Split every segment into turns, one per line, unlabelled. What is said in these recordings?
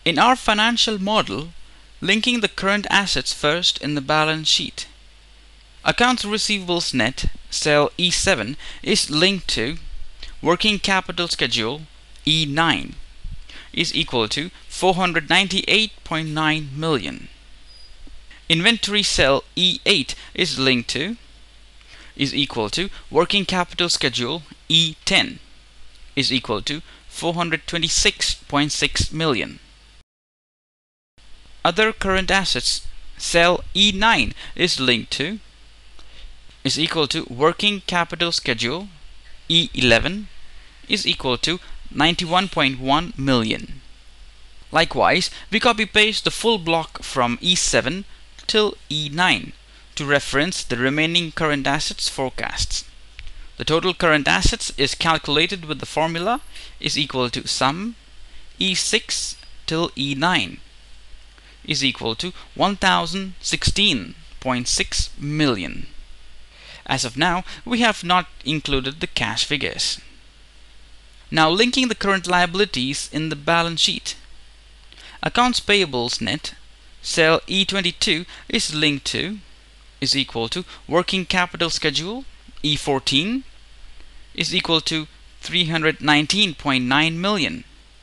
In our financial model, linking the current assets first in the balance sheet, accounts receivables net, cell E7, is linked to working capital schedule E9 is equal to 498.9 million. Inventory cell E8 is linked to is equal to working capital schedule E10 is equal to 426.6 million. Other current assets cell E9 is linked to is equal to working capital schedule E11 is equal to 91.1 million. Likewise, we copy paste the full block from E7 till E9 to reference the remaining current assets forecasts. The total current assets is calculated with the formula is equal to sum E6 till E9 is equal to 1016.6 million. As of now, we have not included the cash figures. Now linking the current liabilities in the balance sheet. Accounts payables net, cell E22 is linked to is equal to working capital schedule E14 is equal to 319.9 million.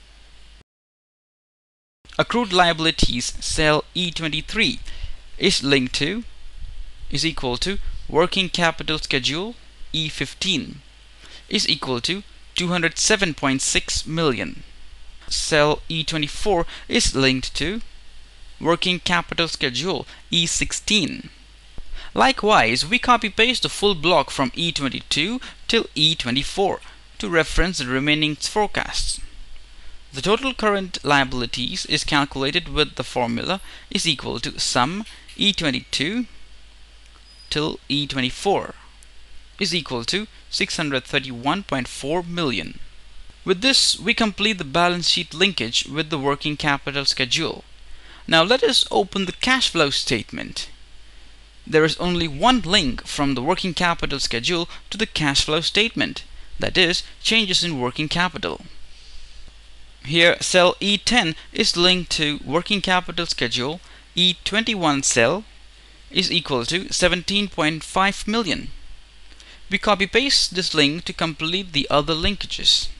Accrued liabilities cell E23 is linked to is equal to working capital schedule E15 is equal to 207.6 million. Cell E24 is linked to working capital schedule E16. Likewise, we copy paste the full block from E22 till E24 to reference the remaining forecasts. The total current liabilities is calculated with the formula is equal to sum E22 till E24 is equal to 631.4 million. With this, we complete the balance sheet linkage with the working capital schedule. Now let us open the cash flow statement. There is only one link from the working capital schedule to the cash flow statement, that is, changes in working capital. Here, cell E10 is linked to working capital schedule E21 cell is equal to 17.5 million. We copy paste this link to complete the other linkages.